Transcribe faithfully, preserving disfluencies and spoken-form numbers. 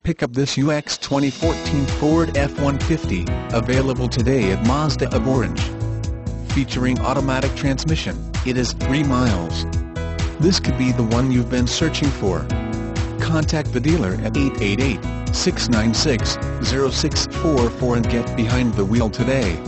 Pick up this U X twenty fourteen Ford F one fifty, available today at Mazda of Orange. Featuring automatic transmission, it is three miles. This could be the one you've been searching for. Contact the dealer at eight eight eight, six nine six, zero six four four and get behind the wheel today.